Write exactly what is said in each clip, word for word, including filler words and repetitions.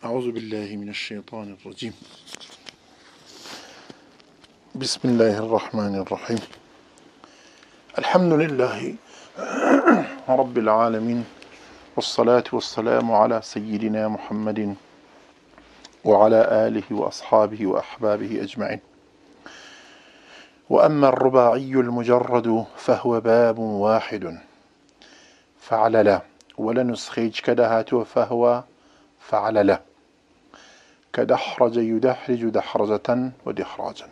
أعوذ بالله من الشيطان الرجيم. بسم الله الرحمن الرحيم. الحمد لله رب العالمين، والصلاة والسلام على سيدنا محمد وعلى آله وأصحابه وأحبابه أجمعين. وأما الرباعي المجرد فهو باب واحد فعلل، ولنسخيج كدهات فهو فعلل، كدحرج يدحرج دحرجة ودحراجا.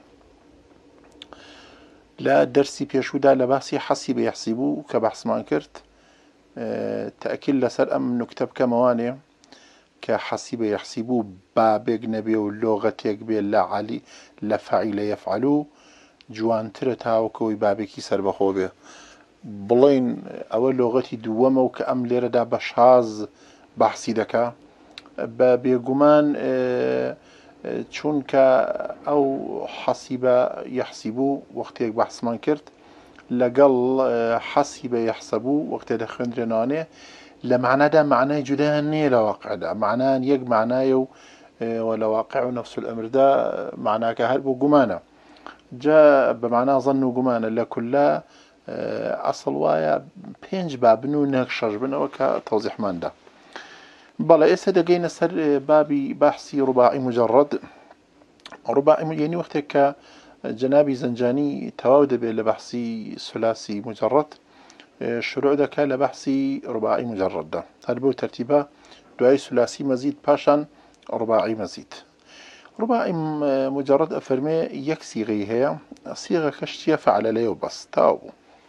لا درسي بيشودا لباسي حسب يحسبو كبحث ما انكرت أه تأكيد لسر أم نكتب كموانع كحسب يحسبو بابق نبي واللغة يقبي لا علي لا فعل يفعلو جوان ترتاو كوي بابكي سر بخوبه بلين أول لغتي دوما وكأم ليردا بشاز بحثي دكا بابي قمان أه چونك أو حسب يحسبو وقت يك بحث من كرت لقل حسب يحسبو وقت دخل رنانه لمعنى ده معناه جدا ني لواقع ده معناه يك معناه ولا واقع نفس الأمر ده معناه كهرب وجمانة جاء بمعنى ظن جمانة لكل أصل وايا بينج بابنو نكشج بنا وكتوضيح من ده. بلا إسا دقينا سر بابي بحثي رباعي مجرد. رباعي يعني وقتك جنابي زنجاني تواود بلبحثي ثلاثي مجرد، شروع دكا لبحثي رباعي مجرد ده هذا بو ترتيبه دعاي ثلاثي مزيد باشان رباعي مزيد. رباعي مجرد أفرمي يك صيغة هي صيغة كشتية فعل ليه بس تاو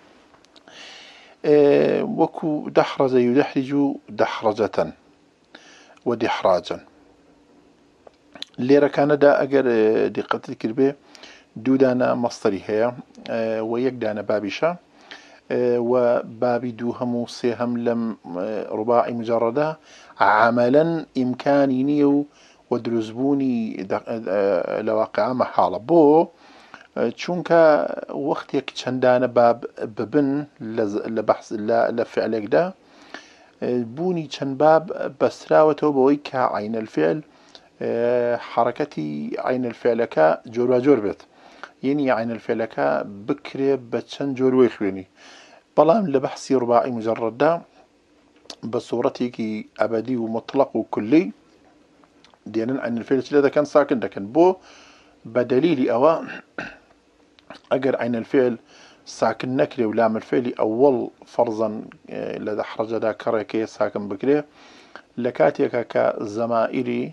أه وكو دحرج يدحرج دحرجة ودحراجا. ليرة كان دا أجر دقة الكربة دودانا مصدري هي أه ويك دانا بابشة أه وبابي دوهم سيهم لم أه رباعي مجردة عملا إمكانينيو ودرزبوني أه لواقع محالة بو چونك وقت يك چندان باب ببن لبحث لفعلك ده بوني چند باب بسراوته بوي كعين الفعل حركتي عين الفعل كا جور وجور بيت يعني عين الفعل كا بكري بچن جور ويخويني بلام لبحثي رباعي مجرد ده بصورتي كي أبدي ومطلق وكلي ديانا عين الفعل هذا كان ساكن ده كان بو بدليل أو أجر عين الفعل ساكن نكري ولام الفعل أول فرضا لدى حرج دا كركي ساكن بكري لكاتيك كزمائري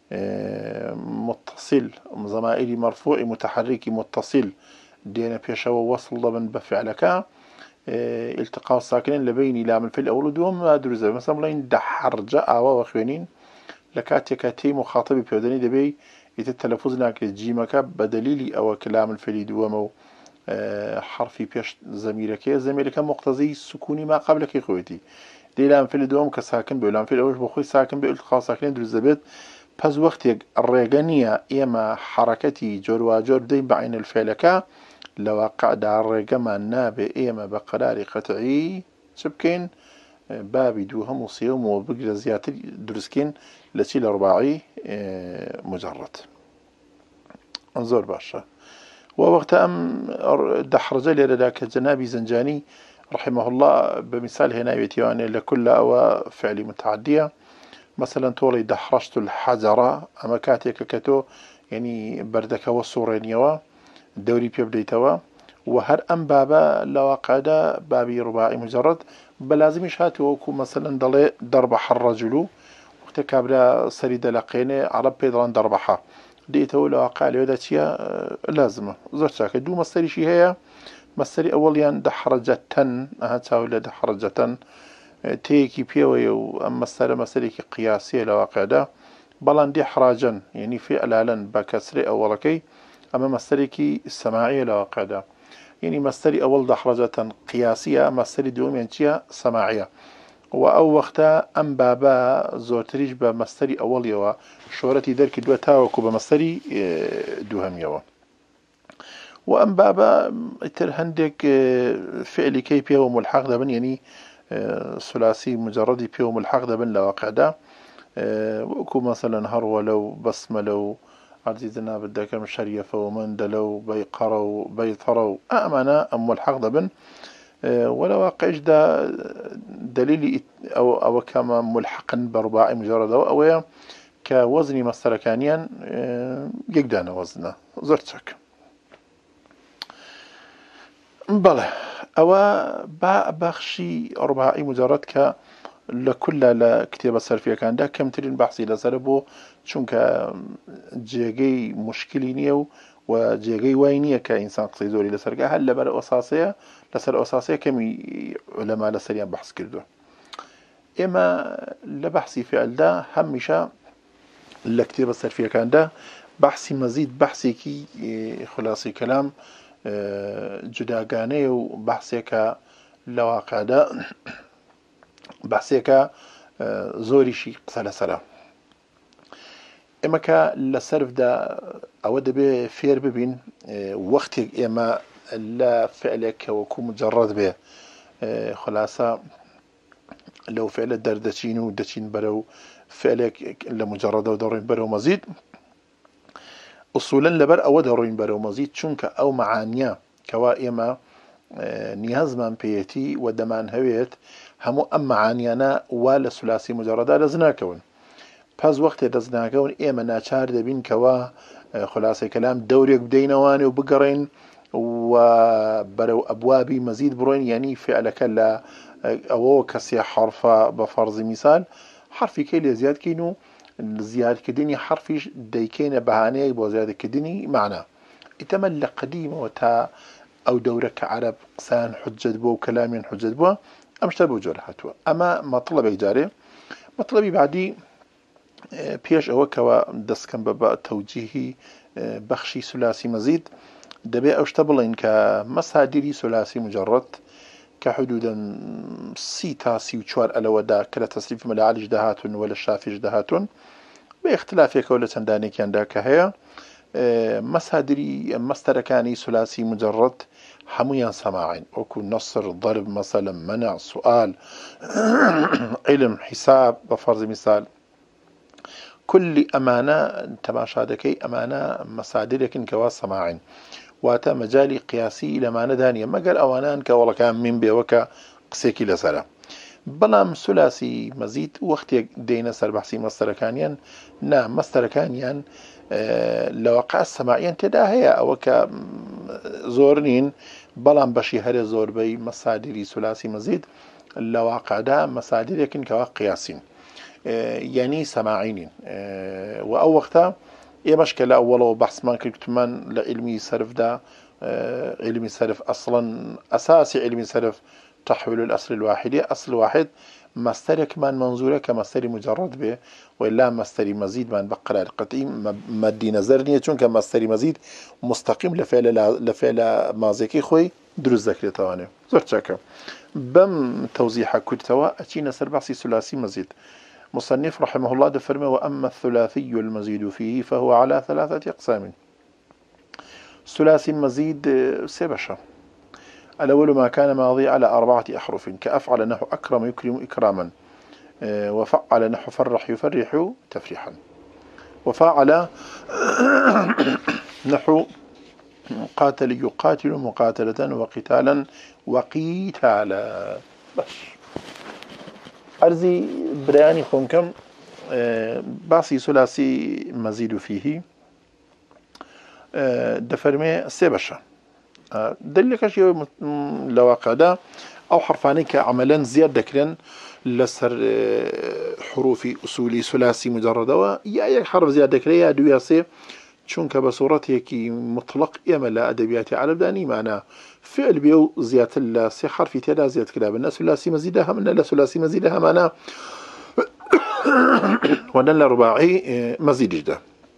متصل زمائري مرفوع متحرك متصل دينا بيشا ووصل ضمن بفعلك التقاء الساكنين لبين لام الفعل أول دوم ما درزه مثلا لين دحرج أو وخوينين لكاتيك تي مخاطبي بيودني دبي يتتلفظ ناك جيمك بدليل أو كلام الفعل دومو حرفي بيش زميلك زميلك مقتضي سكوني ما قبلك خويتي دي لام في الدوام كساكن بيلام في الأول بخوي ساكن بالتقاء ساكنين درزبت بس وقت الرجانية إما حركتي جور وجور دي بعين الفعلك لواقع دار الرجما النابئ إما بقرار قطعي سبكين بابي دوهم وصيوم وبقر زيادة درسكين لتي الأرباعي مجرد انظر باشا. ووقت أم دحرج لذاك جنابي زنجاني رحمه الله بمثال هنا يتيواني لكل أو فعل متعدية مثلا تولي دحرجت الحجرة أما كاتيك كتو يعني بردك والصورينيوا الدوري بيبديتوا وهر أم بابا لواقع دا بابي رباعي مجرد بلازمش هاتوكو مثلا ضلي ضربح الرجل وقت كابلا سريد لقيني عرب بيضران ضربحها ديته لواقع لوداتيا لازمه زرتك دو مصدري شي هي مصدري أوليا دحرجة هاتاو لا دحرجة تيكي بيوي أما مصدر مصدري قياسية لواقع ده بلان دحراجا يعني فعلا بكسر أولكي أما مصدري السماعية لواقع ده يعني مصدري أول دحرجة قياسية مصدري دوم ينشيها سماعية وأو وقتا أم بابا زورتريج بمصدري أول يوا شورتي درك دو تاوكو بمصدري دوهم يوا وأم بابا ترهندك فعلي كي بيو ملحق دبن يعني ثلاثي مجردي بيو ملحق دبن لواقع ده وكو مثلا هرو لو بسمة لو عزيزنا بدكم شريفة ومن دلو بيقروا بيطروا أمانة أم الحق ضبن ولا واقعش دا دليل أو أو كما ملحقا برباعي مجرد أو, أو كوزني مصدر كانيا يقدانا وزنه زرتك بله أو بخشي رباعي مجرد ك لكل لكتابة صرفية كان ده كم ترين بحثي لسربو چونك جيجي مشكلي نيو وجيجي وينية كإنسان قصي زوري لسرقة هل لبر أساسية لسر أساسية كمي علماء لسريان بحث كردو إما لبحثي فعل ده همشا لكتابة صرفية كان ده بحثي مزيد بحثي كي خلاصي كلام جداقاني وبحثي كالواقع ده بحثيك زوري شي قصة سلام إما كا لسرف دا أو دبي فير ببين وقتك إما لا فعلك وكو مجرد به خلاصة لو فعل الدار دتشين ودتشين برو فعلك لمجرد ودورين برو مزيد أصولا لبر أو دورين برو مزيد شنك أو معانيا كوا إما نيازمان بيتي ودمان هويت همو أم معانيانا ولا ثلاثي مجردة لزناكون باز وقت لزناكون إيما ناچار دبين كوا خلاصي كلام دوريك بدينواني وبقرين وبرو أبوابي مزيد بروين يعني فعلك لا أو كسي حرف بفرض مثال حرفي كي لزياد كينو زيادة كدني حرفي ديكين بهاني بوزيادة كدني معنى يتملك قديم وتا أو دورك عرب قسان حجة بو وكلام حجة بو أمشتر بوجود حتوا أما مطلب إجاري مطلبي بعدي بيش أو كوا دس كم ببا توجيهي بخشي ثلاثي مزيد دبي أشتبلين كمساديري ثلاثي مجرد كحدودا سيتا سي وشوار ألا ودا كلا تصريف ملعالج دهاتون ولا الشافيج دهاتون باختلاف كولة تنداني كان داك هي مسادري مستركاني ثلاثي مجرد حمويا سماعين وكو نصر ضرب مثلا منع سؤال علم حساب بفرض مثال كل أمانة تماشادكي أمانة مسادرك كوا سماعين واتا مجالي قياسي إلى معنى دانية ما قال أوانان كولا كان من بيوكا قسيكي لسلا بلام ثلاثي مزيد وقت دينا سر بحثي مستركانيا نعم مستركانيا أه لوقع السماعيا تداهية أو كزورنين بلام بشي هري زور بي مصادري ثلاثي مزيد لواقع دا مصادر يكن كوا قياسين أه يعني سماعين أه وأو وقتها إيه مشكلة أوله بحث ما كتمان لعلمي صرف دا أه علمي صرف أصلا أساسي علمي صرف تحويل الأصل الواحد أصل واحد مصدر كمان منظوره كمصدر مجرد به وإلا مصدر مزيد من بقرار قطعي مدي نظرنية چون كمصدر مزيد مستقيم لفعل لفعل ماضيكي خوي دروز ذكري تواني زرت شاكا بم توزيح كتوا أتينا سر بحثي ثلاثي مزيد مصنف رحمه الله دفرمه وأما الثلاثي المزيد فيه فهو على ثلاثة أقسام ثلاثي مزيد سبشة الأول ما كان ماضي على أربعة أحرف كأفعل نحو أكرم يكرم إكراما وفعل نحو فرح يفرح تفريحا وفعل نحو قاتل يقاتل مقاتلة وقتالا وقيتالا بس أرزي برياني خونكم باصي ثلاثي مزيد فيه دفرمي سيبشا دلك شيء لواقع ده أو حرفاني كعملا زيادة كرن لسر حروف أصولي ثلاثي مجردة يا يا حرف زيادة كرن يا دو ياسي چونك بصورته كي مطلق يمل أدبيات على داني معنا فعل بيو زيادة اللاسي حرفي تلا زيادة كلاب الناس ثلاثي مزيدها من لا ثلاثي مزيدها معنا ونلا رباعي مزيد جدا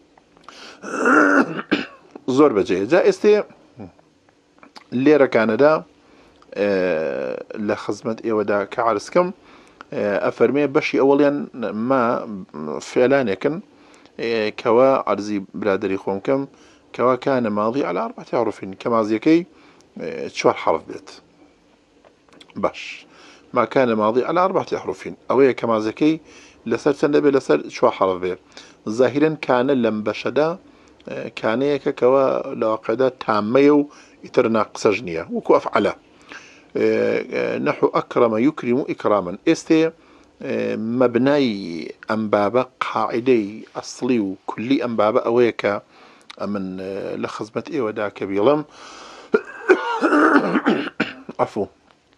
زور بجي جائزتي ليرة كندا أه لخزمة إيودا كعرسكم أه أفرمي بشي أوليا ما فعلان يكن أه كوا عرزي برادري خومكم كوا كان ماضي على أربعة أحرف كما زيكي أه شوار حرف بيت باش ما كان ماضي على أربعة أحرف أو كما زيكي لسر چند به لسر شو حرف به ظاهرا كان لم بشدا كان يك كوا لواقع تامه و يتر ناقص جنيه وكو افعله نحو اكرم يكرم اكراما استي مبناي أنبابة قاعدة أصلي وكلي أنبابة أويك من لخزمة إيه وداك بيلم عفو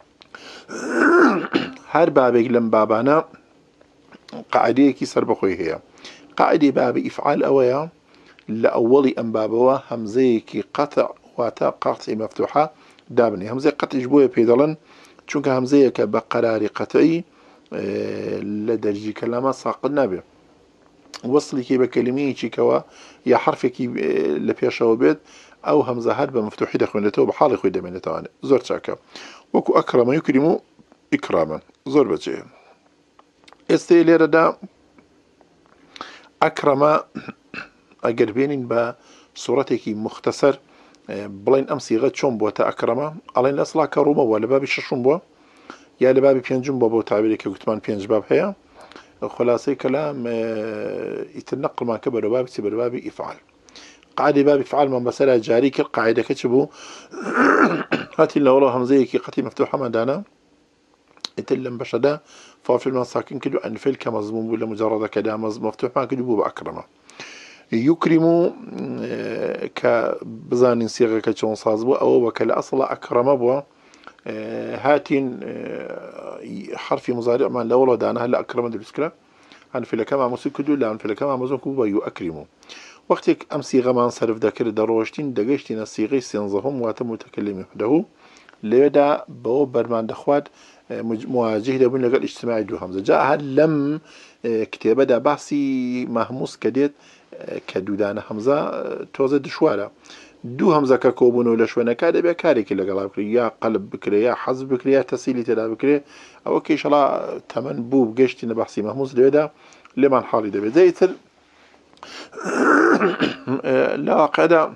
هر بابك لم بابانا قاعدة كي سر بخوي هي قاعدة باب إفعال أويا لأولي أنبابة همزة كي قطع واتا قاطع مفتوحة دابني همزة قطع جبوية بيدلن چونك همزة كبقرار قطعي لدرجة كلامة ساقط نابه وصلي كي بكلميه شي كوا يا حرفك لبيشاو بيت أو همزة هربة مفتوحة دخل لتو بحال خوي دمينتو أنا زور شاكا وكو أكرم يكرم إكراما زور بجي استيلي ردا أكرم أقربين بصورتك مختصر بلين أمسي غد شون بوتا أكرم علين الأصلا كروما ولا بابي ششون بوا يا لبابي بينجم بابو تعبيري كي كتمان بينج باب هيا خلاصي كلام يتنقل ما كبر بابي تبر بابي إفعال قاعدة بابي إفعال من مسألة جاري كالقاعدة كتبو هاتي اللي والله همزية كي قتي مفتوحة ما دانا يتلم بشدا فافي المساكين كدو أن فيل كمزموم ولا مجرد كدا مفتوح ما كدو بأكرمه يكرم كبزان صيغة كتشون صازبو أو وكلا أصلا أكرم بوا هاتين حرف مضارع ما لولا دانا هلا أكرم دلسكلا عن فيلا كما مسكدو لا عن فيلا كما مزوكو بيو أكرمو وقتك أم صيغة ما انصرف ذاكر دروشتين دقشتين الصيغة سينظهم واتم متكلم وحده ليدا بو برمان دخوات مواجه دابون لقى الاجتماعي دو همزة جاء هل لم كتابة دا بحثي مهموس كديت كدودان همزة توزد شوارع دو همزة ككوبون ولا شوانا كادا بيا كاري كلا قلاب بكري يا قلب بكري يا حزب بكري يا تسيلي تلا بكري او كي شلا تمن بوب قشتي نبحثي مهموس ليدا لمن حالي دا بزيتر لا قادا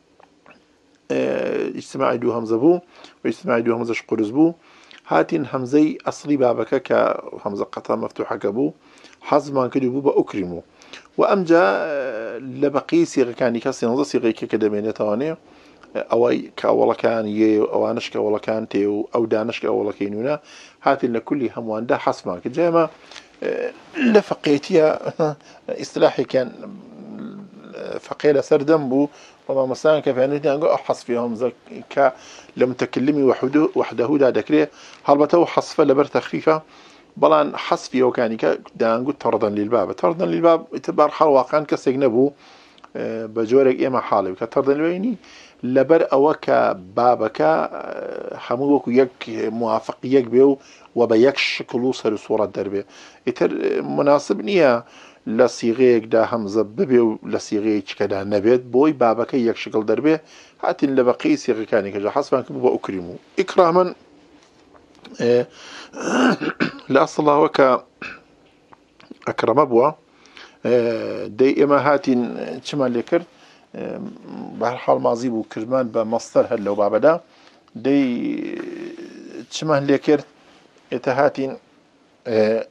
اجتماعي دو همزة بو واجتماعي دو همزة شقرز بو هاتين همزي أصلي بابك كهمزة قطع مفتوحة كبو حزمان كدو بو بأكرمو وأمجا لبقي صيغة كان يكسي صيغة كدمينة تانية أو كأولا كان ي أو أنش كأولا كان تيو أو دانش كأولا كينونا هاتين لكل هموان ده حسمان كجامع لفقيتيا اصطلاحي كان فقيلة سردم بو وما مثلا كيف يعني نقول أحص فيهم ذا ك لمتكلمي وحده وحده دا ذكره هل بتو حصفة لبر تخفيفة بلان حصفي وكاني ك دا نقول طردا للباب طردا للباب اعتبار حال واقعا كسجنبو بجورك إما حالي كطردا للبيني لبر أو كبابك حموك يك موافق يك بيو وبيك شكل صار صورة دربه إتر مناسب نية لصيغيك دا همزة ببيو لصيغيك كدا نبيت بوي بابك يك شكل دربه هاتين لبقي صيغة كاني كجا حسبا كبوا أكرمو إكراما إيه لأصل الله وك أكرم أبوا إيه دائما هاتين شمال لكر إيه بحال ماضي بو كرمان بمصدر هلو بابدا دي شمال لكر إتهاتين إيه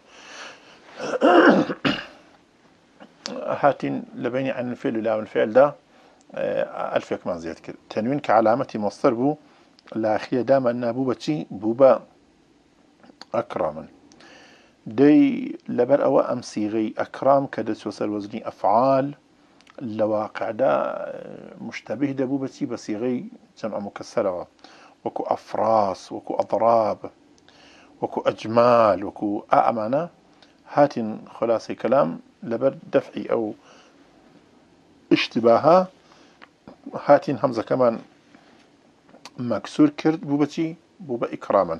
هاتين لبيني عن الفعل ولا عن الفعل ده ألف كمان زيادة كده تنوين كعلامة مصدر بو الأخير دائما أن بوبا تشي بوبا أكراما دي لبر أو أم صيغي أكرام كدس وصل وزني أفعال لواقع دا مشتبه دا بوبا تشي بصيغي جمع مكسرة وكو أفراس وكو أضراب وكو أجمال وكو أأمانة هاتين خلاصي كلام لبر دفعي أو اشتباهها هاتين همزة كمان مكسور كرد بوبتي بوبا إكراما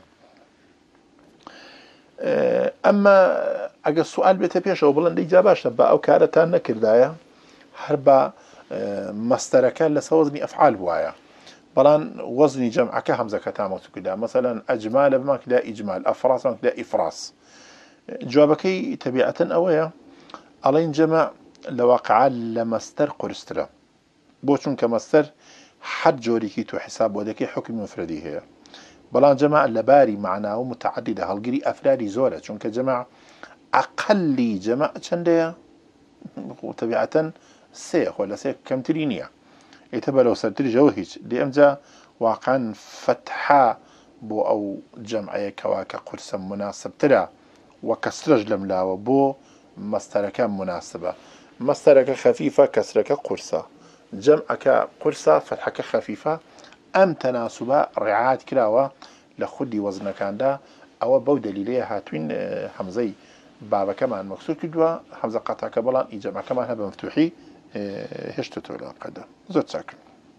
أما أجا السؤال بيتبيش أو بلن إجاباش نبا أو كارتان نكردايا هربا مستركا لسوزني أفعال بوايا بلان وزني جمع كهمزة كتامة كدا مثلا أجمال بما كدا إجمال أفراس بما كدا إفراس جوابكي تبيعة أويا ألين جمع لواقع لمستر قرسترا بوشون كمستر حد جوريكي تو حساب ودكي حكم مفردي هي بلان جمع لباري معناه متعددة هالقري أفرادي زورة چونك جمع أقل جمع چندەیە طبيعة سيخ ولا سيخ كم ترينية يتبع لو سرتري جو هيج دي أمجا واقعا فتحة بو أو جمعية كواكا قرصا مناسب ترى وكسرج لملا وبو مستركة مناسبة مستركة خفيفة كسركة قرصة جمعك قرصة فتحك خفيفة أم تناسبة رعاية كلاوة لخدي وزن كان دا أو بو دليلية هاتوين حمزي بابا كمان مكسور كدوا حمزة قطع كبلان إجمع كمان هبا مفتوحي هشتتو لا قدم زود ساكن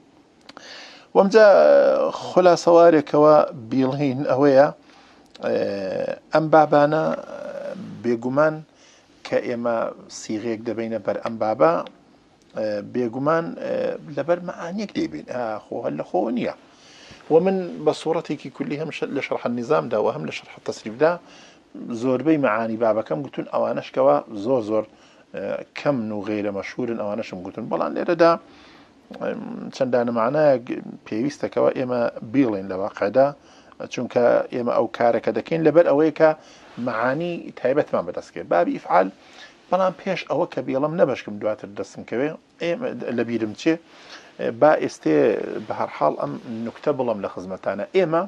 ومجا خلاصة وارك وبيلهين أويا أم بابانا بيقومان كإما سيغيك دبين بر أم بابا بيقومان لبر معانيك ديبين أخو هلا خونية ومن بصورتك كلها مش لشرح النظام ده وهم لشرح التصريف ده زور بي معاني بابا كم قلتون أوانش كوا زور زور كم نو غير مشهور أوانش قلتون بلان ليرة ده چندان معناه بيويستا كوا إما بيلين لواقع ده چونك إما أو كارك دكين لبر أويك معاني تايبت ما بدسكي بابي إفعال بلان بيش أو كبيلم نبشكم دواتر دستم كوي إما لبيرم تشي با استي بهر حال أم نكتب لهم لخزمتانا إما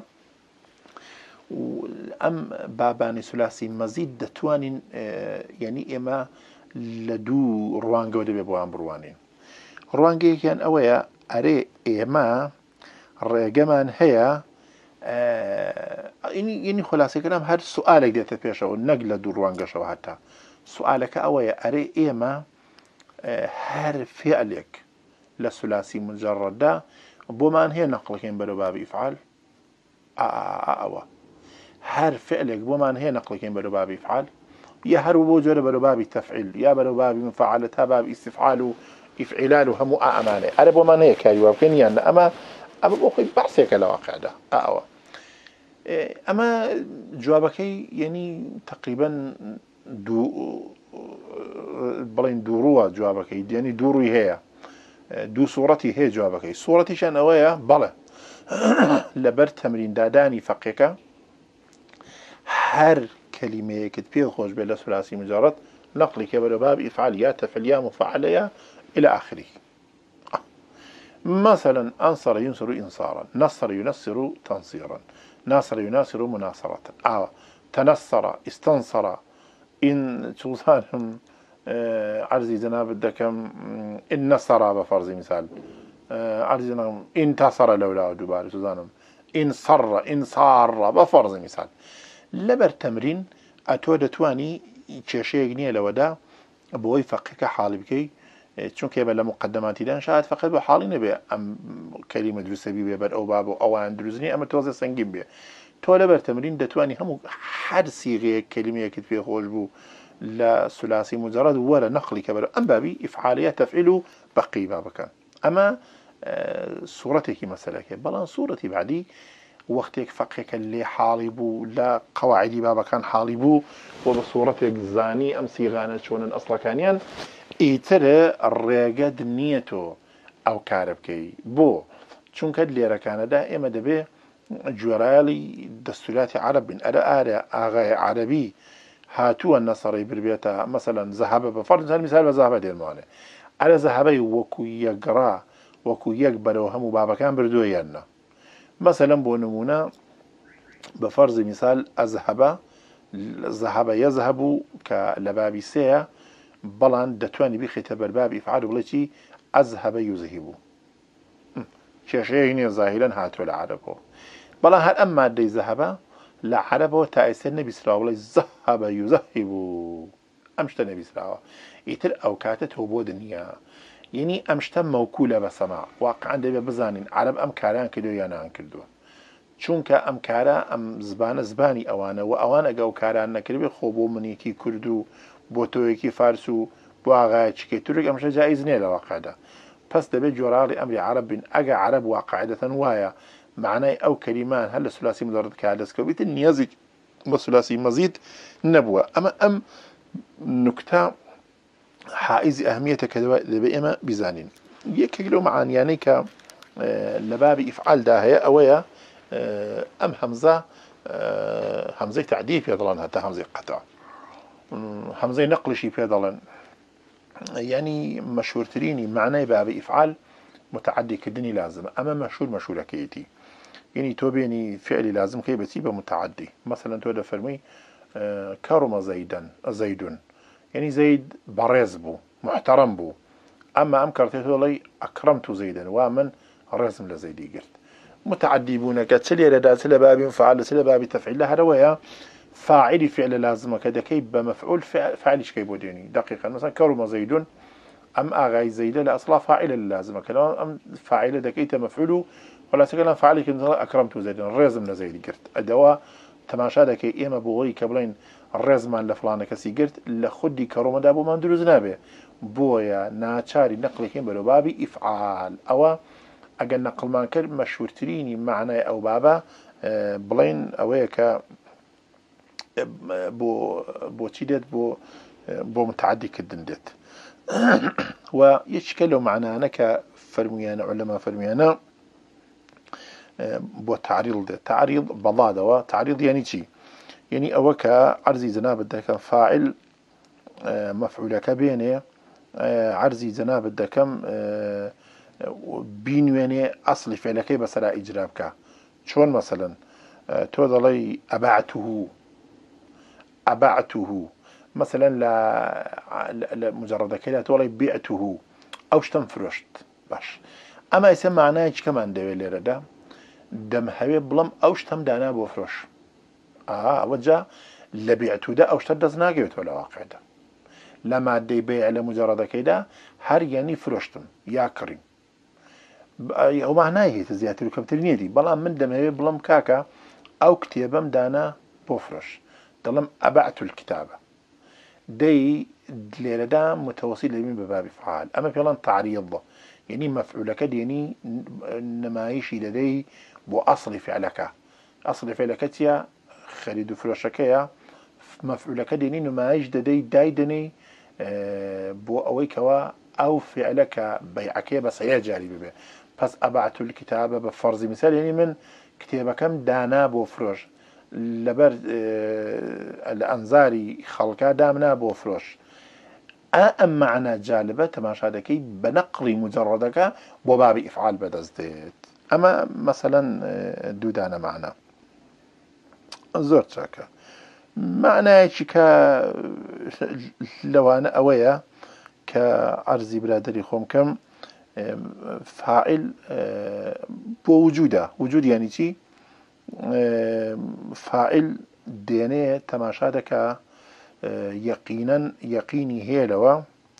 أم باباني ثلاثي مزيد دتوانين يعني إما لدو روانجو دبي بوان بروانين روانجي كان أويا أري إما رجمان هي يعني يعني خلاصة كلام هذا سؤالك ده تبيشه والنقل دو روانجا شو حتى سؤالك أويا أري إما هر فعلك لثلاثي مجرد ده بومان هي نقلكين بدو باب إفعال أوا هر فعلك بومان هي نقلكين بدو باب إفعال يا هر وجود بدو باب تفعيل يا بدو باب مفعلتها باب استفعال إفعلال هم أمانة أنا بومان هي كايوا كني أنا أما أما بقول بعثك لواقع ده أوا أما جوابك يعني تقريبا دو بلين دوروا جوابك يعني دوري هي دو صورتي هي جوابك صورتي شان أويا بلا لبر تمرين داداني فقيك هر كلمة كتبيه خوش بلا ثلاثي مجرد نقلي كبر باب إفعاليات تفعليا مفعليا إلى آخره مثلا أنصر ينصر إنصارا نصر ينصر تنصيرا ناصر يناصر مناصرة آه. تنصر استنصر إن توصالهم آه عرزي جناب الدكم إن نصر بفرض مثال آه عرزي جناب انتصر لولا دبار سوزانم إن صر إن صار بفرض مثال لبر تمرين أتود تواني تشيء جنيه لودا بوي فقك حال بكي چون که بلا مقدماتی دان شاید فقط به حالی نبی ام کلمه دروسبی به بر او باب او ان دروزنی اما توزه سنگین بی تو لبر تمرین دتوانی همو هر صيغه كلمه كتب فيه خوش بو لا ثلاثي مجرد ولا نقل كبر ام بابي افعاليه تفعل بقي بابك اما صورتك مثلا بلان صورتي بعدي وقتك فقهك اللي حالبو لا قواعدي بابا كان حالبو وبصورتك زاني ام صيغانه شلون اصلا كانيان ايتر الرياقد نيته او كاربكي بو چون كد ليرا كان دائما دبي جورالي دستورات عرب من أرى أغاية عربي هاتوا النصري بربيتا مثلا ذهب بفرض المثال وذهب دير معنا على ذهبي وكو يقرا وكو يقبل وهم بابا كان بردوينا مثلا بونمونا بفرض مثال أذهب ذهب يذهب كلبابي سيا بلان دتواني بخيت برباب يفعل بلتي أذهب يذهب شيء ظاهرا هاتوا العربو بلا هل أما دي ذهب لا عربه تأثير النبي صلى الله عليه وسلم ذهب يذهب أمشت النبي صلى الله عليه وسلم يتر أوكاتته بودنيا يعني أمشت موكولة بسماع واقعا دي بزانين عرب أم كاران كدو يانا كدو چونك أم كارا أم زبان زباني أوانا وأوانا قو كاران نكربي خوبو منيكي كردو بوتويكي فارسو بواغايتشكي ترك أمشت جائز نيلا واقع ده بس دبي جورالي أمري عرب بن أقا عرب واقعدة وايا معناه أو كلمان هل الثلاثي مجرد كادس كويت النيازك والثلاثي مزيد نبوة أما أم نكتة حائز أهمية كذا بإما بزانين يكيلو معاني يعني ك لباب إفعال ده هي أويا أم همزة همزة تعديل يضلان حتى همزة قطع همزة نقل شي بيدلن يعني مشهور تريني معناه باب إفعال متعدي كدني لازم أما مشهور مشهور كيتي يعني تو بيني فعل لازم كي بتيبه متعدي مثلا تو فرمي آه كرم زيدا زيد يعني زيد برز بو محترم بو أما أم كرتيتو لي أكرمت زيدا ومن رزم لزيدي قلت متعدي بونا كتسلي لدا سلا باب فعل سلا باب تفعيل هذا ويا فاعل فعل لازم كذا كيب مفعول فاعل كيف بوديني دقيقا مثلا كرم زيد أم أغاي زيد لأصلا فاعل لازم كلام أم فاعل دكيت مفعوله ولا سكلام فاعل كنت أكرمت زيدا رزم لزيدي قلت أدواء تماشا دكي إما بغري كبلين الرزمان لفلانة كسي قلت لخدي كرم دابو ما ندرز نابه بويا ناتشاري نقل كين بلو بابي إفعال أو أجل نقل ما كر مشهور تريني معنى أو بابا بلين أويك بو بو تشيدت بو بو متعدي كدندت ويشكلوا معنا أنا كفرميانا علماء فرميانا بو تعريض تعريض بضادة وتعريض يعني شي يعني أوك عرزي زناب كان فاعل مفعولك بينه عرزي زناب الدكم بين يعني أصل فعلك بس لا إجرابك شون مثلا تقول لي أبعته أبعته مثلا لا مجرد كده تقول لي بعته أو شتنفرشت باش أما يسمى معناه كمان دويلة ده دم هوي بلم أو شتم دانا بوفرش آه وجه لبيعته ده أو شتد زناقيت ولا واقع ده لما دي بيع لمجرد كده هر يعني فرشتم يا كريم هو معناه هي تزياتي الكمترينية دي بلا من دم هي بلم كاكا أو كتابم دانا بوفرش دلم أبعت الكتابة دي ليلة دا متوصل لمن بباب إفعال أما فعلا تعريض يعني مفعولك يعني نمايشي لدي بو أصل فعلك أصل فعلك تيا خريد فرشكيا مفعولك يعني نمايش لدي دايدني بو أويكوا أو فعلك بيعك بس هي جاري ببه بس أبعت الكتابة بفرض مثال يعني من كتابكم دانا بو فروش لبر الأنظاري خلقا دامنا بو فروش أم معنى جالبة تماشا دكي بنقل مجردك بباب إفعال بدزدت أما مثلا دودانا معنى زورت شاكا معنى شكا لو أنا أويا كأرزي برادري خوم كم فاعل بوجوده وجود يعني شي فاعل دينه تماشا دكا يقينا يقيني هي لوا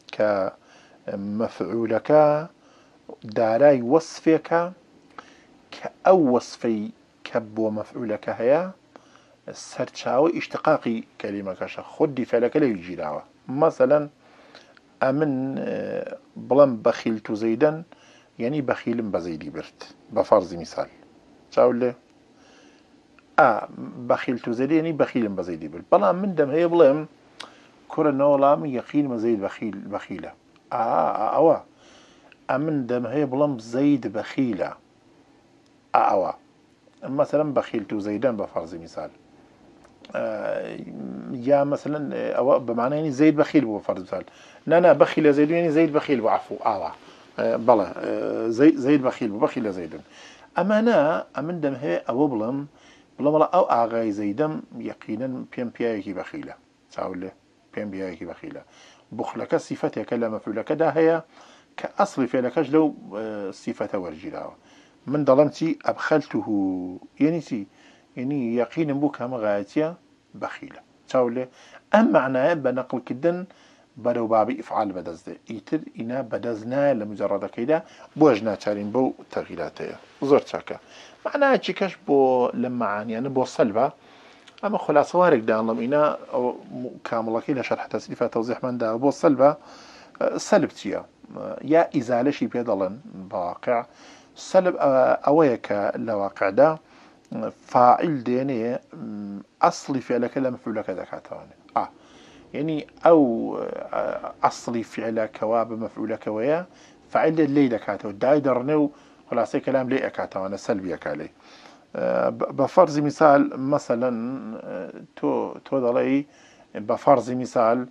كمفعولك داراي وصفك كأو وصفي كبو مفعولك هيا سرچاوي اشتقاقي كلمة كشا خدي فعلك لا يجي دعوة مثلا أمن بلن بخيلت زيدا يعني بخيل بزيدي برت بفرض مثال شاول له آه بخيلت زيدا يعني بخيل بزيدي برت بلان من دم هي بلم كل نولام يقين مزيد بخيل بخيلة آه, آه أوا أمن دم هي بلم زيد بخيلة آه أوا مثلا بخيلت زيدا بفرض مثال آه يا مثلا أو بمعنى يعني زيد بخيل بفرض مثال نانا بخيل زيد يعني زيد بخيل بعفو آه, آه بلا آه زيد زيد بخيل بخيل زيد أما أنا أمن دم هي أو بلم بلم لا أو أغاي زيدم يقينا بيم بياكي بخيلة سأقول بيم بياكي بخيلة بخلك صفتها كلمة فعلك ده هي كأصل فعلك لو صفة ورجلا من ظلمتي أبخلته يعني تي يعني يقين بك مغايتيا بخيلة سأقول أم معناه بنقل كدن بدو بابي إفعال بدزده يتر إنا بدزنا لمجرد كده بوجنا تارين بو تغييراتها زرت شاكا معناه تشكش بو لما عن يعني بو صلبة أما خلاص وارق دانلم إنا أو كاملة كده شرح تسليفة توضيح من ده بو صلبة سلبتيا يا إزالة شي بيضلن بواقع سلب أويك لواقع ده فاعل ديني أصلي فعلك لما فعلك ذكاتاني آه يعني أو أصلي فعل كواب مفعولك ويا فعل الليلة كاتو دايدرنو خلاص كلام لي أكاتو أنا سلبي أكالي بفرض مثال مثلا تو تو ضلي بفرض مثال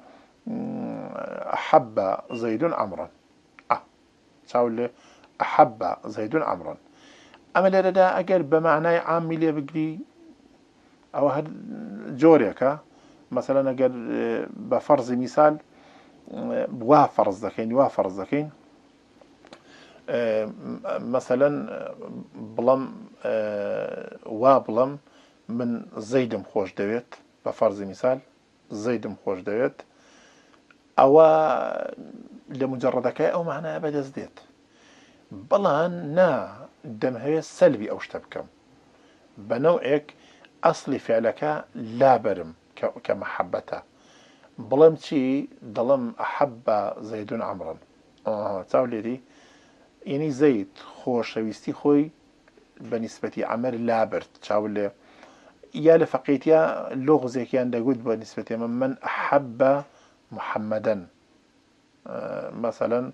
أحب زيد عمرا. أه تقول أحب زيد عمرا. أما لردا أجل بمعنى عامل بقري أو هاد جوريكا مثلا أجل بفرض مثال وافرز ذكين وافرز ذكين مثلا بلم وابلم من زيد مخوش دويت بفرض مثال زيد مخوش دويت أو لمجردك أو معنى أبدا زديت بلان نا دم هي سلبي أو اشتبكم بنوعك أصلي فعلك لا برم كمحبته بلم شي ضلم أحب زيد عمرا. آه تاولي دي يعني زيد خوش شويستي خوي بنسبة عمر لابرت تاولي يا لفقيتيا لغزي كان داود بنسبة من, من أحب محمدا. آه مثلا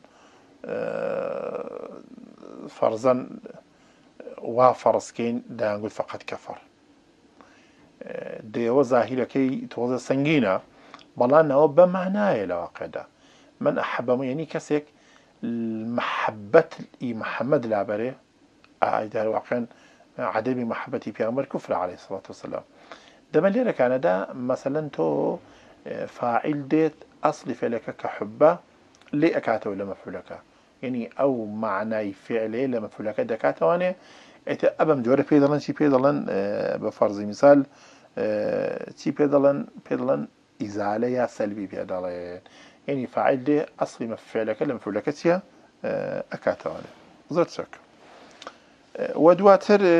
آه فرزا وفرسكين دا نقول فقط كفر آه ديو ظاهرة كي توزى سنجينة بلان هو بمعناه لواقع من أحب يعني كسيك المحبة محمد لابره أيضا واقعا عدم محبتي في أمر كفر عليه الصلاة والسلام. ده من ليرك أنا ده مثلا تو فاعل ديت أصل فعلك كحبة لأكاته ولا مفعولك يعني أو معنى فعله لما مفعولك دكاته وأنا أبا مجورة بيدلن شي بيدلن بفرض مثال شي بيدلن بيدلن إزالة يا سلبي بيدلن يعني فاعل دي أصل مفعولك لما مفعولك تيا أكاته وأنا زرت شك ودواتر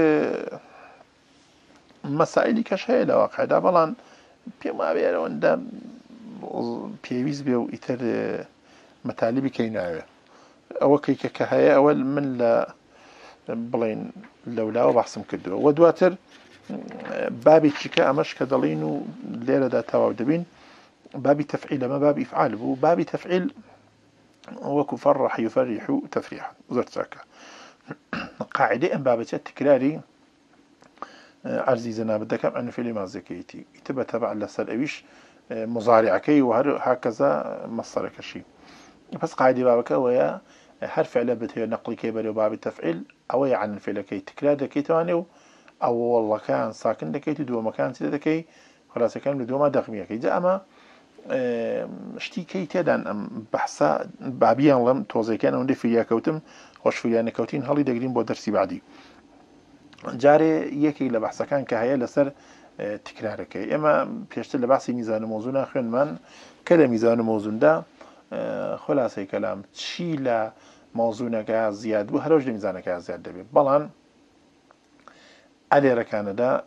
مسائلی کەشەیە لە واقعدا بەڵام پێم وابێرەوەندا پێویست بێ و ئیتر مەتالیبی کەی ناوێ ئەوە کەیکە کە هەیە ئەوە من لە بڵێن لەولاوە بەحسم کردووە و دواتر بابێکی کە ئەمەش کە دەڵێن و لێرەدا تەواو دەبین بابی تەفعیل ئەمە بابی ئیفعال بوو بابی تەفعیل وەکو فەڕەح یوفەرریح و تەفریح زۆر چاکە قاعدەی ئەم بابەتە تکراری عرضي زناب الدكام أنه في لما زكيتي يتبع تبع لسر أويش مضارعكي وهكذا مصدرك شيء بس قاعدة بابك ويا حرف على بده نقل كبر وباب التفعيل أو عن الفعل كي تكرار دكي توانيو أو والله كان ساكن دكي تدو مكان سيد دكي خلاص كان بدو ما دغمية كي جاء ما اشتي كي تدان بحثا بابيان لم توزي كان وندي فيا كوتم خوش فيا كوتين هالي دقرين بو درسي بعدي جاري يكي لبحث كان كهيا لسر تكرارك اما بيشتل لبحث ميزان موزون خن من كلا ميزان موزون ده خلاصه كلام شي لا موزونك زياد بو هروج ميزانك زياد دبي بلان علي ركان ده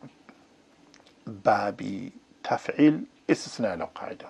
بابي تفعيل استثناء لو قاعده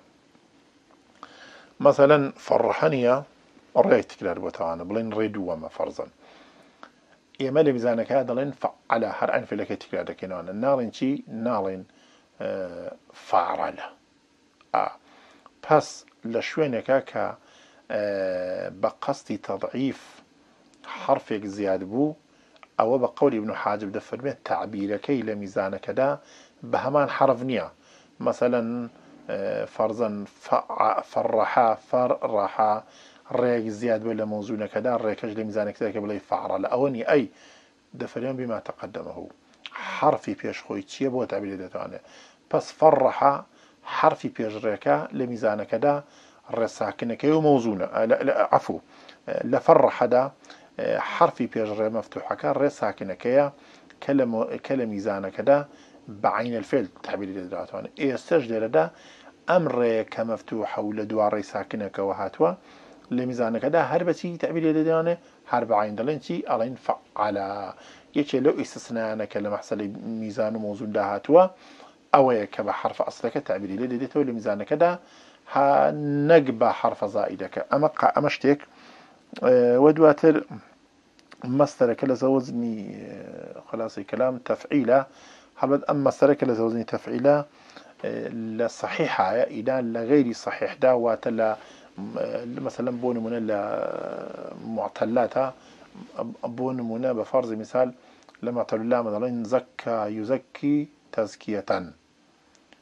مثلا فرحني الرأي تكرار بوتوانا بلين ريدو وما فرضا يمال ميزانك هذا لين فعل هر في لك تكرار كنون النارين شي نارين آه فعل آه بس لشوينك ك آه بقصد تضعيف حرفك زياد بو أو بقول ابن حاجب دفر به تعبيرك إلى ميزانك دا بهمان حرف نية مثلا آه فرضا فرحا فرحا الريك زياد ولا موزونة كذا الريك أجل ميزانك ذاك بلا فعل أوني أي دفرين بما تقدمه حرفي بيش خوي تشي بو تعبير دتانه بس فرح حرفي بيش ريكا لميزانك كذا الرساكنك وموزونة لا, لا عفو لفرح دا حرفي بيش ري مفتوحة كان رساكنك يا كلم كلم ميزانك كذا بعين الفعل تعبير دتانه إيه استجد دا أمر كمفتوحة ولا دوار ساكنك وهاتوا لميزانك ده هربتي تعبير يدانه هرب عين دلنتي علين فعلا يجي لو استثناء كلمة حصل ميزان موزون ده هاتوا أو كبحرف أصلك تعبير يدته لميزانك ده هنقب حرف زائدك أما قا أمشتك أه ودواتر مصدر كلا زوزني أه خلاص الكلام تفعيله حلبت أما مصدر كلا زوزني تفعيله أه لصحيحة إذا لغير صحيح ده واتلا مثلا بون منا معتلاتها بون منا بفرض مثال لما تقول الله مثلا زكى يزكي تزكية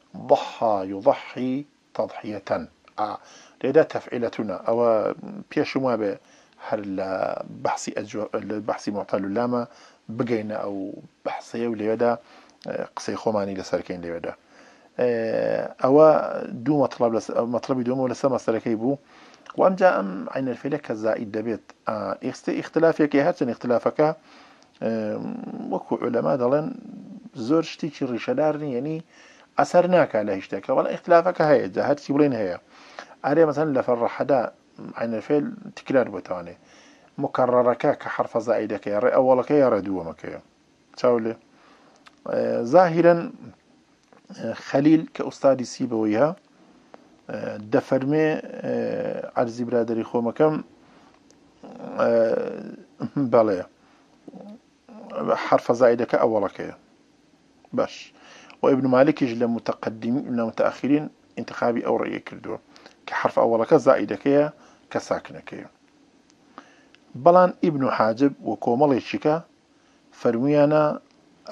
ضحى يضحي تضحية. آه. لذا تفعيلتنا أو بيش ما به هل بحثي أجو البحثي معتل اللامة بقينا أو بحثي وليدا قصي خماني لسركين ليدا أو دو مطلب لس مطلب دوم ولا سما سلكيبو وأم جاء أم عين الفلك الزائد دبيت آه اختلافك هاتن اختلافك وكو علماء دلن زور شتيك الرشدارني يعني أثرناك على هشتك ولا اختلافك هي جهات سيبلين هي أري مثلا لفرح دا عين الفعل تكرار بتواني مكررك كحرف زائدك يا ري أولك يا ردومك يا تقولي آه ظاهرا خليل كأستاذ سيبويها دفرمي عرزي برادري خومكم بله حرف زائدك أولك باش وابن مالك يجي لمتقدمين من متأخرين انتخابي أو رأيي كردو كحرف أولك زائدك كساكنك بلان ابن حاجب وكومل شكا فرميانا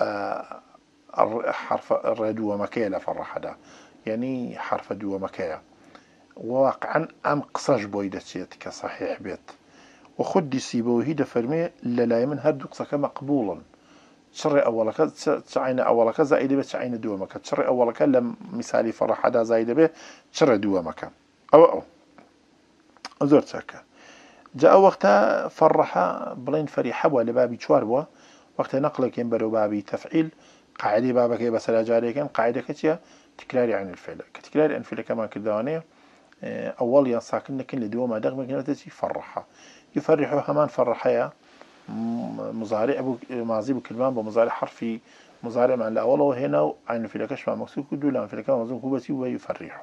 حرف الردوة مكية لفرح دا يعني حرف دو مكية واقعا أم قصاش بويدتيت كصحيح بيت وخد سيبوهي دفرمي للا من هردو قصك مقبولا تشري أولك تعين أولك زائد به تعين دوامك تشري أولك لم مثالي فرح دا زائد به تشري دوامك أو أو زرتك جاء وقتها فرح بلين فريحة ولا بابي شواربوا وقتها نقلك ينبرو بابي تفعيل قاعدة بابك بس لا جاري كان قاعدة كتيا تكراري عن الفعل كتكراري عن الفعل كمان كدوانية أول يا ساكن لكن لدوما دغم كنت فرحها يفرحوا همان فرحها مضارع أبو ماضي بكلمان بمضارع حرفي مضارع مع الأول وهنا عن الفعل كشف مكسور كدو لان الفعل كمان مضمون كوبتي ويفرحوا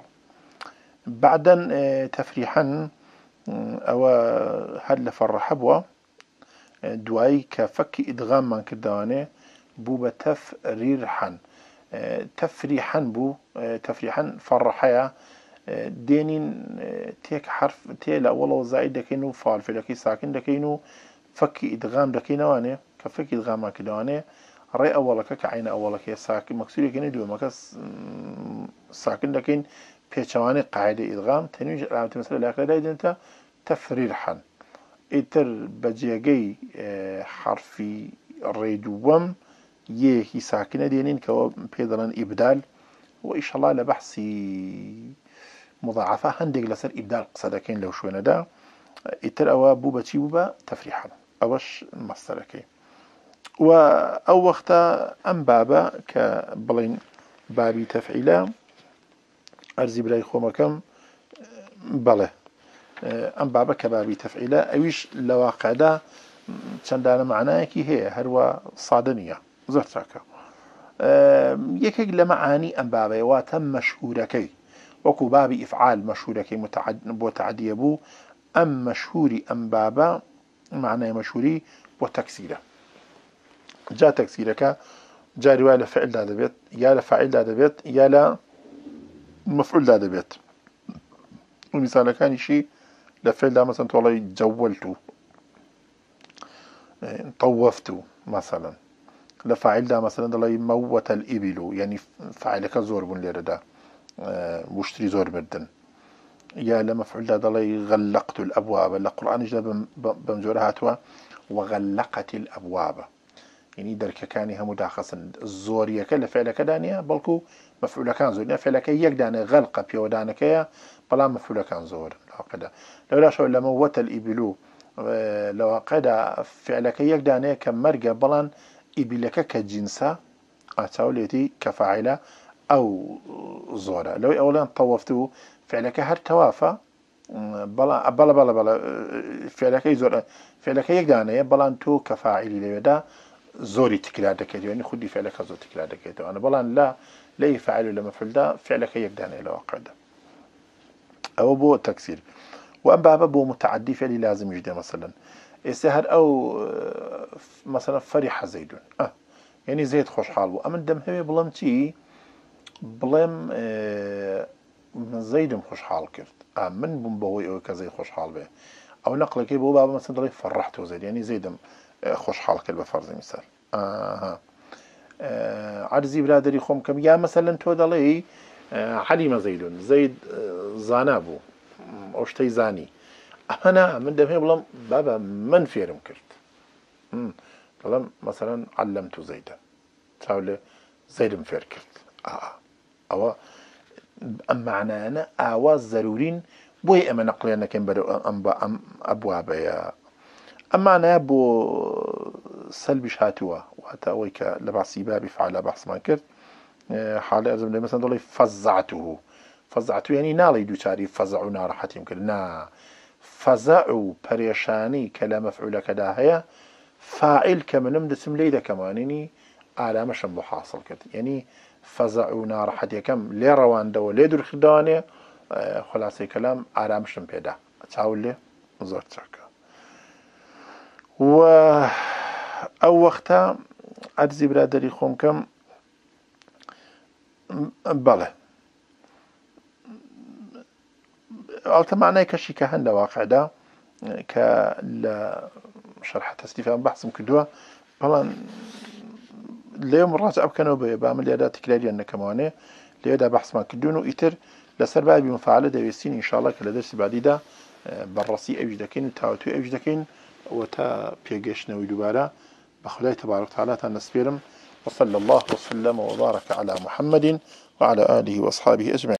بعدا تفريحا أو هل فرح بوا دواي كفك إدغام من كدوانية بو تفريحا تفريحا بو تفريحا فرحيا دينين تيك حرف تي لا والله زائد دكينو فعل في لكي ساكن دكينو فك إدغام دكينوانه كفك إدغام كدوانه رأي أولك كعين أولك ساكن مكسور كينو دو مكس ساكن دكين بيتشواني قاعدة إدغام تنويج علامة مثلا الأخيرة أنت تفريحا إتر بجيجي حرفي الريدوم يه ساكنة دينين كوا بيدران إبدال وإن شاء الله لبحثي مضاعفة هندق لسر إبدال قصدكين لو شوينا دا إتر أوا بوبا تي بوبا تفريحا أوش مصدركي وأو وقتا أم بابا كبلين بابي تفعيلا أرزي بلاي خومكم بله أم بابا كبابي تفعيلا أويش لواقع دا چندان معناه كي هي هروا صادنية زرتك يكيك لمعاني أم بابا واتم مشهوركي وكو بابي إفعال مشهوركي متعدي بو أم مشهوري أم بابا معناه مشهوري وتكسيره جاء تكسيرك جاء رواية لفعل دا دبيت يا لفعل دا دبيت يا لا مفعول دا دبيت ومثال كان شيء لفعل دا مثلا والله جولتو طوفتو مثلا لفاعل دا مثلا دلي موت الإبل يعني فاعلك زور بن ليردا مشتري زور بردن يا لمفعول دا دلي غلقت الأبواب القرآن جاب بمجورها توا وغلقت الأبواب يعني درك كان هم داخسن الزورية كلا فعلك دانية بلكو مفعول كان زور فعلك يقدان غلق بيودانك يا بلا مفعول كان زور لا لولا شو لموت الإبل لو قد فعلك يقدان كمرجع بلان إبلك كجنسة أتوليتي كفاعلة أو زورة لو أولا طوفتو فعلك هر توافى بلا بلا بلا بلا فعلك يزور فعلك يقدان بلان تو كفاعل ليدا زوري تكرار دكتور يعني خدي فعلك زور تكرار دكتور أنا بلان لا لا يفعل لما فعل ده فعلك يقدان لو قد أو بو تكسير وأما بابا بو متعدي فعلي لازم يجده مثلا السهر أو مثلا فرح زيد أه يعني زيد خوش حال أما الدم هي بلمتي بلم أه زيد خوش حال كفت أه من بنبوي أو كزيد خوش حال به أو نقل كي بو بابا مثلا ضلي فرحته زيد يعني زيد خوش حال كل بفرض مثال أه, أه عرزي برادري خوم كم يا مثلا تو ضلي حليم زيد زيد زانابو أو شتي زاني أنا من دفعي بلام بابا من فيرم كرت بلام مثلا علمت زيدا تقول زيد مفير كرت آه أو أما أنا أنا آواز ضرورين بوي أما نقلي أنا كم بدو أم أم أبواب يا أما أنا أبو سلبي شاتوا وحتى ويك لبعصي بابي فعل بحث ما كرت حالة أزم مثلا دولي فزعته فزعته يعني نالي دو تاري فزعوا نارحتي يمكن نا فزعوا بريشاني كلا مفعول كدا هي فاعل كمنم دسم ليدا كمان يعني على مش محاصل كده يعني فزعوا نارحتي كم لي روان دو لي دور خدانه خلاصي كلام على مش بيدا تحاول لي زرت شكا و او وقتها ارزي برادري خوم كم بله قلت معناه كشي كهندا واقع ده كلا شرح تستفهم بحث مكدوه بلان اليوم الراجع كانوا بعمل أداة تكرارية أن كمانه ليدا بحث ما كدونه يتر لسر بقى بمفاعلة دويسين إن شاء الله كلا درس بعد ده بالرصي أوج دكين وتاوتو أوج دكين وتا بيجيشنا ويدوبارا بخلاي تبارك وتعالى تنسفيرم وصلى الله وسلم وبارك على محمد وعلى آله وأصحابه أجمعين.